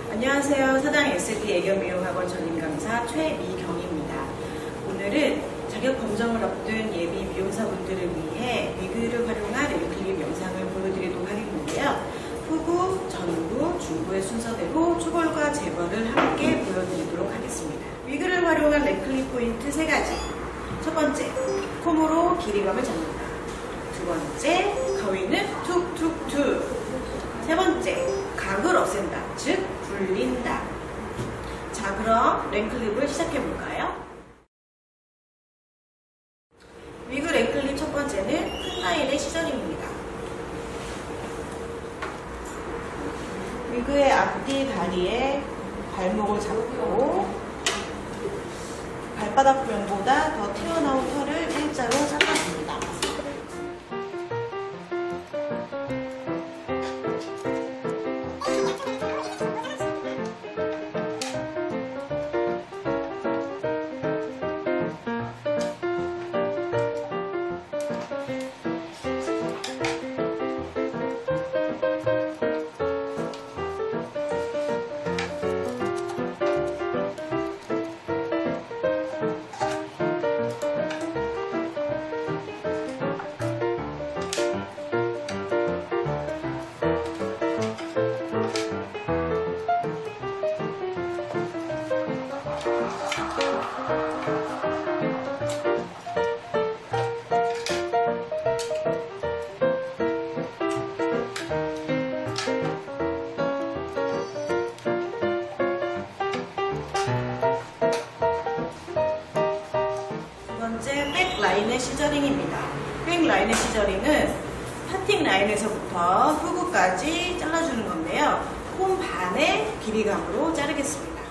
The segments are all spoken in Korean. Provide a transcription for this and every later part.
안녕하세요. 사당 SD 애견미용학원 전임강사 최미경입니다. 오늘은 자격 검정을 앞둔 예비 미용사분들을 위해 위그를 활용한 엘클립 영상을 보여드리도록 하겠는데요. 후구, 전구, 중구의 순서대로 초벌과 재벌을 함께 보여드리도록 하겠습니다. 위그를 활용한 랩클립 포인트 3가지. 첫 번째, 콤으로 길이감을 잡는다. 두 번째, 가위는 툭툭툭. 세 번째, 각을 없앤다. 즉, 불린다. 자, 그럼 랩클립을 시작해볼까요? 위그 랩클립 첫 번째는 큰 라인의 시저링입니다. 위그의 앞뒤 다리에 발목을 잡고 발바닥 부분보다 더 튀어나온 털을 일자로 잘라줍니다. 백 라인의 시저링입니다. 백 라인의 시저링은 파팅 라인에서부터 후구까지 잘라주는 건데요. 콤 반의 길이감으로 자르겠습니다.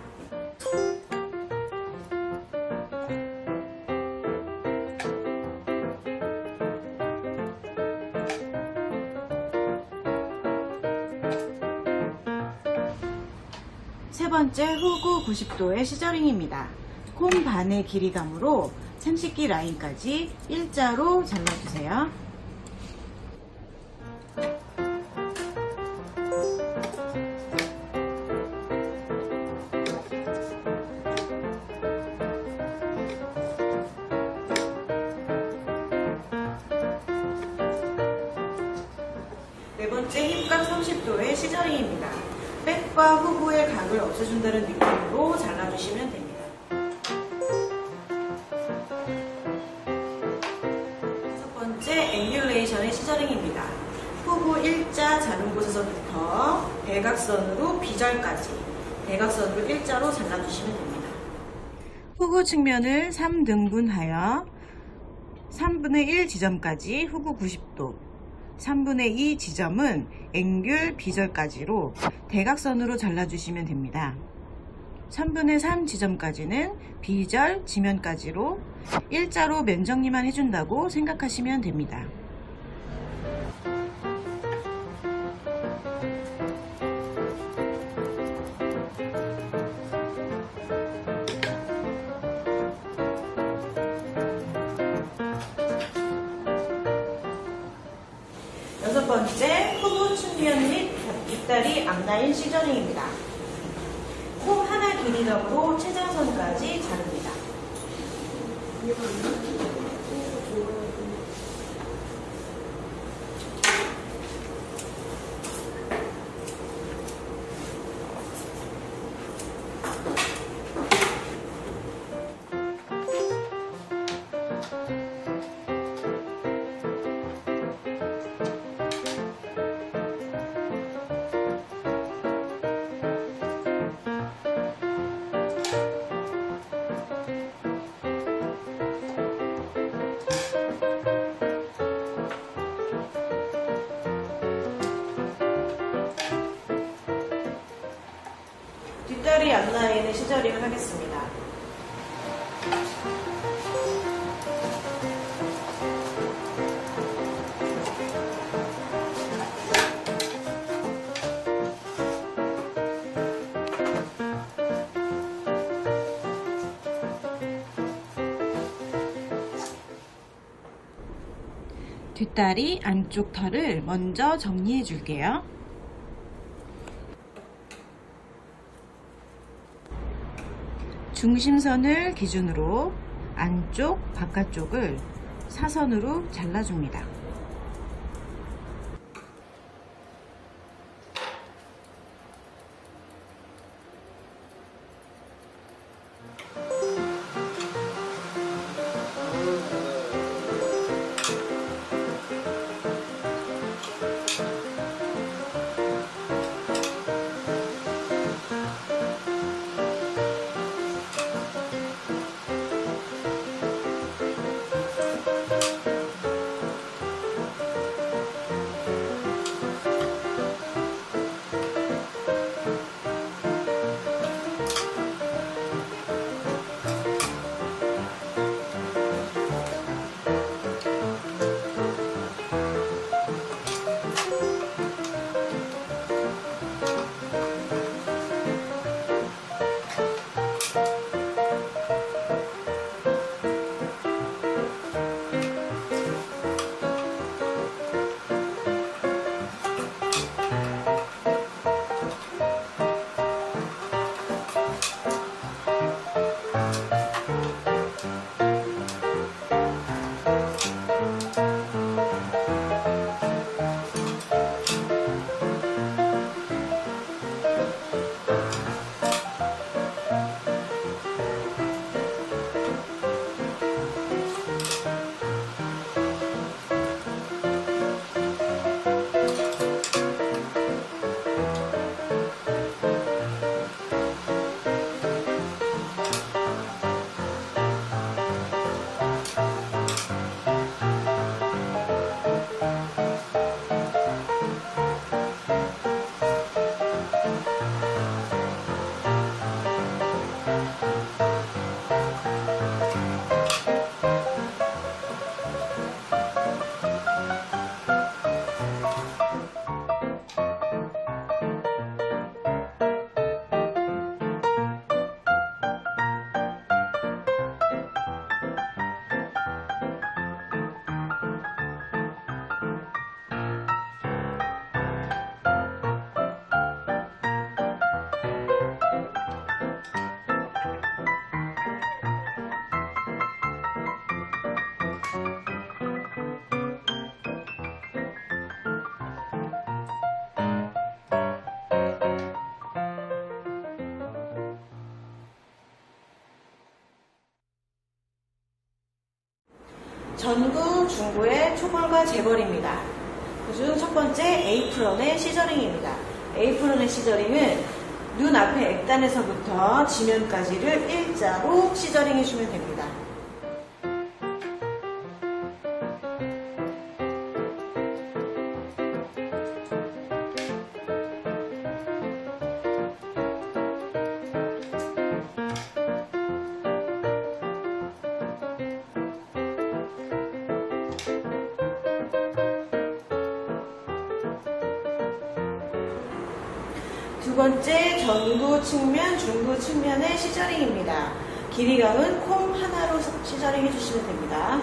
세 번째, 후구 90도의 시저링입니다. 콤 반의 길이감으로 삼식기 라인까지 일자로 잘라주세요. 네 번째, 힙각 30도의 시저링입니다. 백과 후구의 각을 없애준다는 느낌으로 잘라주시면 됩니다. 앵귤레이션의 시저링입니다. 후구 일자 자른 곳에서부터 대각선으로 비절까지 대각선으로 일자로 잘라주시면 됩니다. 후구 측면을 3등분하여 3분의 1 지점까지 후구 90도, 3분의 2 지점은 앵귤 비절까지로 대각선으로 잘라주시면 됩니다. 3분의 3 지점까지는 비절 지면까지로 일자로 면 정리만 해준다고 생각하시면 됩니다. 여섯 번째, 후구 측면 및 뒷다리 앞라인 시저링입니다. 콤 하나 길이감으로 최장선까지 자릅니다. 뒷다리 앞라인의 시저링을 하겠습니다. 뒷다리 안쪽 털을 먼저 정리해 줄게요. 중심선을 기준으로 안쪽, 바깥쪽을 사선으로 잘라줍니다. 전구, 중구의 초벌과 재벌입니다. 그중 첫 번째 에이프런의 시저링입니다. 에이프런의 시저링은 눈 앞에 액단에서부터 지면까지를 일자로 시저링 해주면 됩니다. 두 번째, 전구 측면, 중구 측면의 시저링입니다. 길이감은 콤 하나로 시저링 해주시면 됩니다.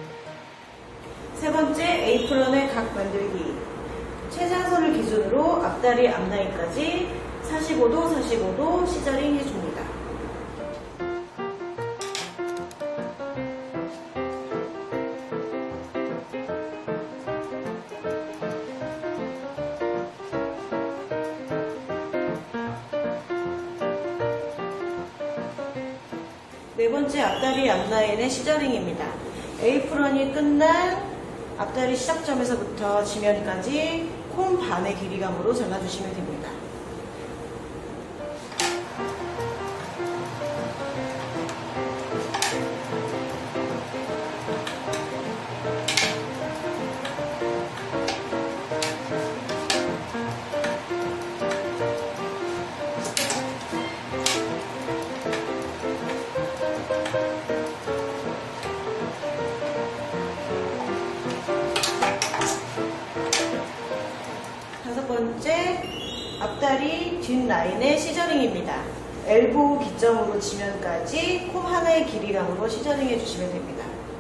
세 번째, 에이프런의 각 만들기. 최장선을 기준으로 앞다리 앞라인까지 45도, 45도 시저링 해줍니다. 네 번째 앞다리 앞라인의 시저링입니다. 에이프런이 끝난 앞다리 시작점에서부터 지면까지 콤 반의 길이감으로 잘라주시면 됩니다. 다섯 번째, 앞다리 뒷라인의 시저링입니다. 엘보우 기점으로 지면까지 콤 하나의 길이감으로 시저링 해주시면 됩니다.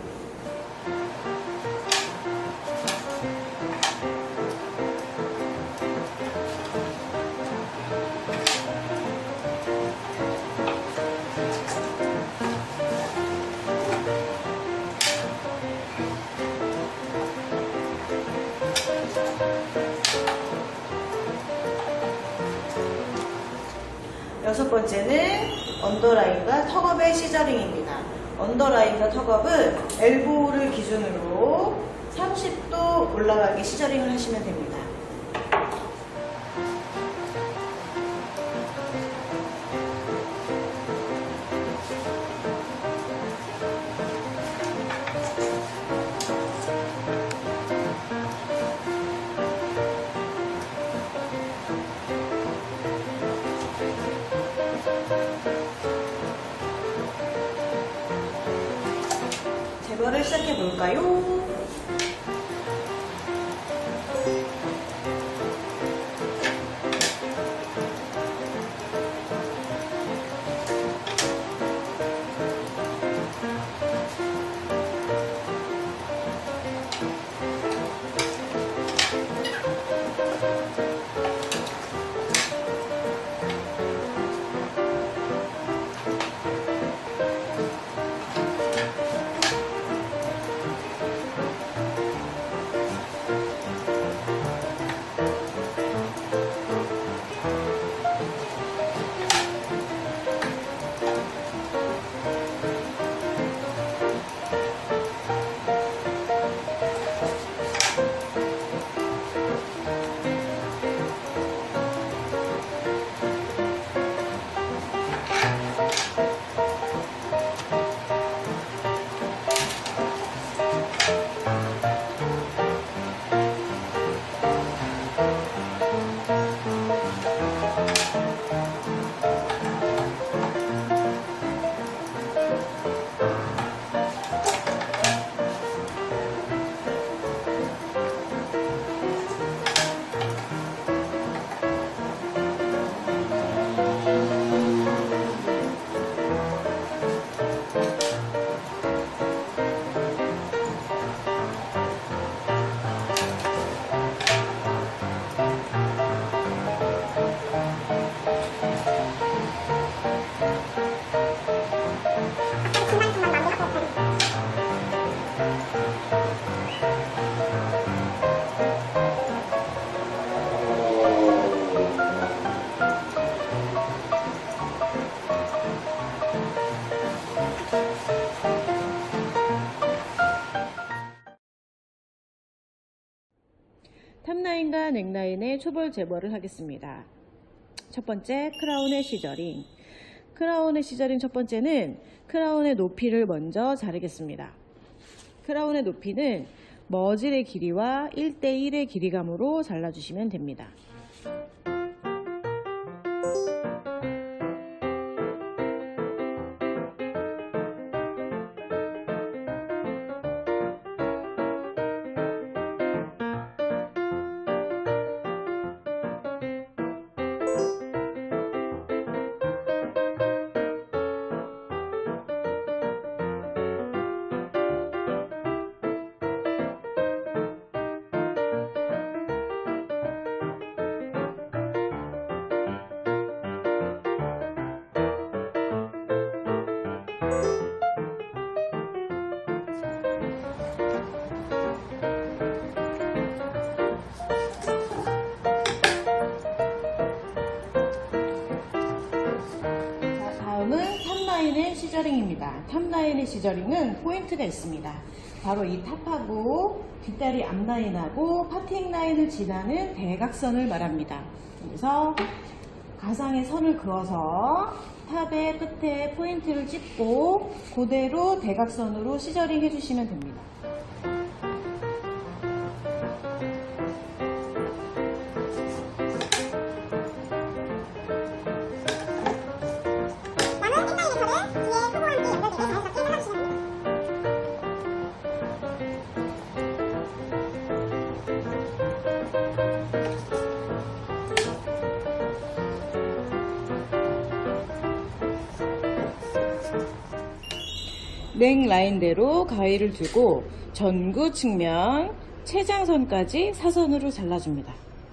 여섯 번째는 언더라인과 턱업의 시저링입니다. 언더라인과 턱업은 엘보우를 기준으로 30도 올라가게 시저링을 하시면 됩니다. 제거를 시작해 볼까요? 탑라인과 넥라인의 초벌 제거를 하겠습니다. 첫 번째, 크라운의 시저링. 크라운의 시저링 첫 번째는 크라운의 높이를 먼저 자르겠습니다. 크라운의 높이는 머질의 길이와 1대1의 길이감으로 잘라주시면 됩니다. 시저링입니다. 탑라인의 시저링은 포인트가 있습니다. 바로 이 탑하고 뒷다리 앞라인하고 파팅 라인을 지나는 대각선을 말합니다. 그래서 가상의 선을 그어서 탑의 끝에 포인트를 찍고 그대로 대각선으로 시저링 해주시면 됩니다. 넥 라인대로 가위를 두고 전구 측면 최장선까지 사선으로 잘라줍니다.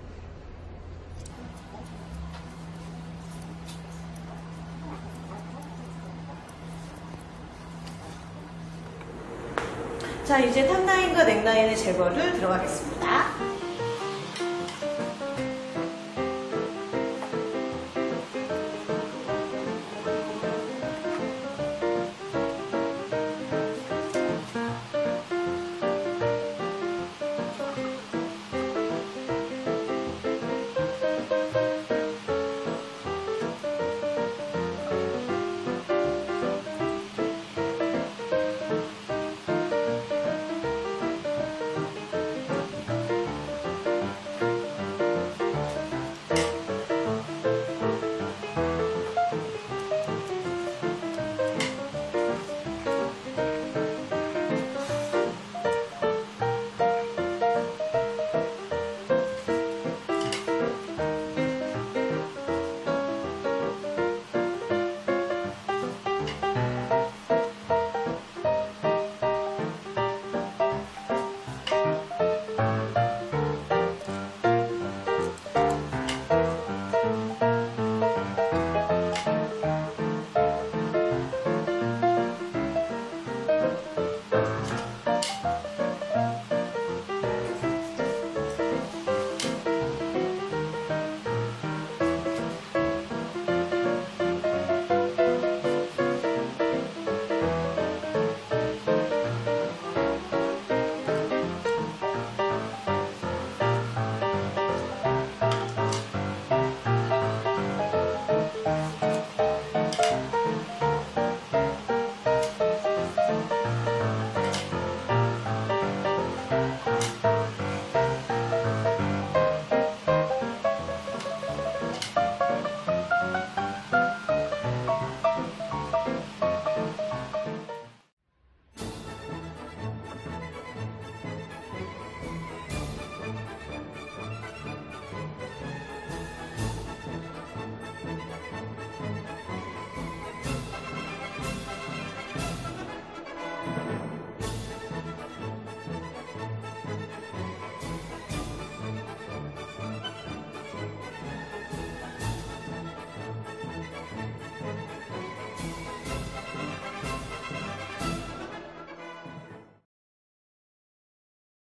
자, 이제 탑라인과 넥라인의 제거를 들어가겠습니다.